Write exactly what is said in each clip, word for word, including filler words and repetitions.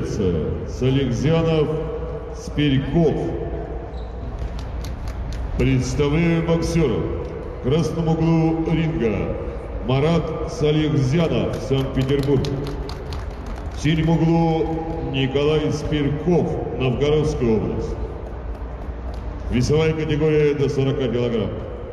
Готовится Салихзянов, Спирьков. Представляю боксеров. В красном углу ринга Марат Салихзянов, Санкт-Петербург. В синем углу Николай Спирьков, Новгородская область. Весовая категория до сорока килограмм.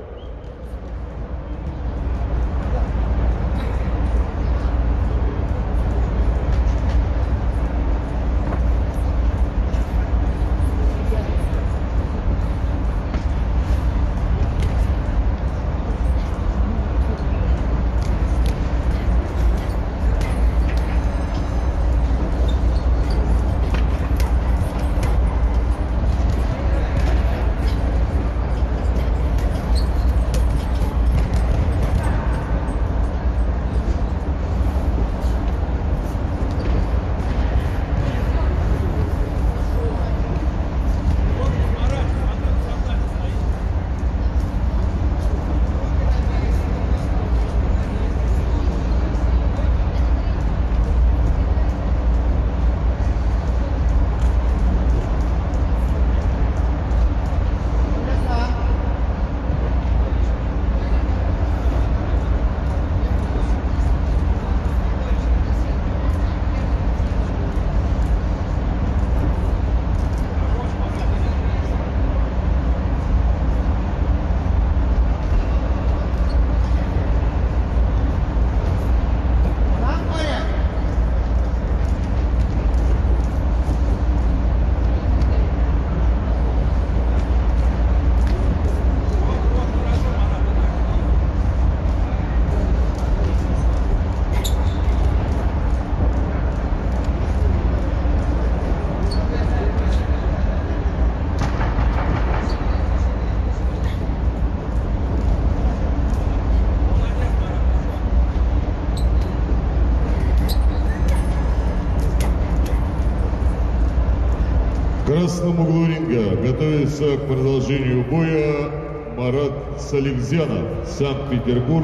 В красном углу ринга готовится к продолжению боя Марат Салихзянов, Санкт-Петербург,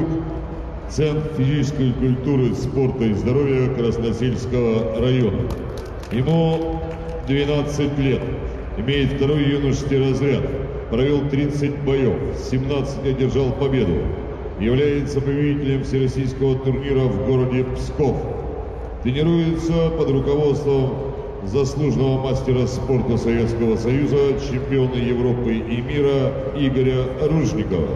Центр физической культуры, спорта и здоровья Красносельского района. Ему двенадцать лет, имеет второй юношеский разряд, провел тридцать боев, семнадцать одержал победу, является победителем всероссийского турнира в городе Псков. Тренируется под руководством заслуженного мастера спорта Советского Союза, чемпиона Европы и мира Игоря Ружникова.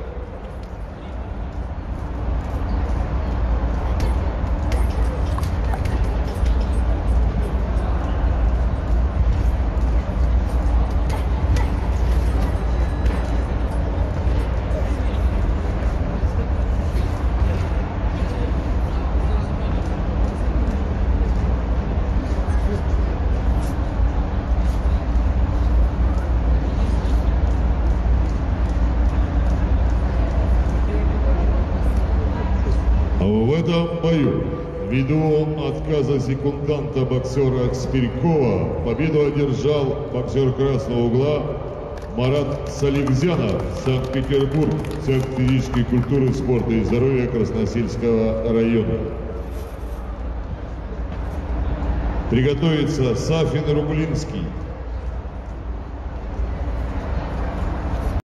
В этом бою, ввиду отказа секунданта боксера Спирькова, победу одержал боксер красного угла Марат Салихзянов, Санкт-Петербург, Центр физической культуры, спорта и здоровья Красносельского района. Приготовиться Сафин Рублинский.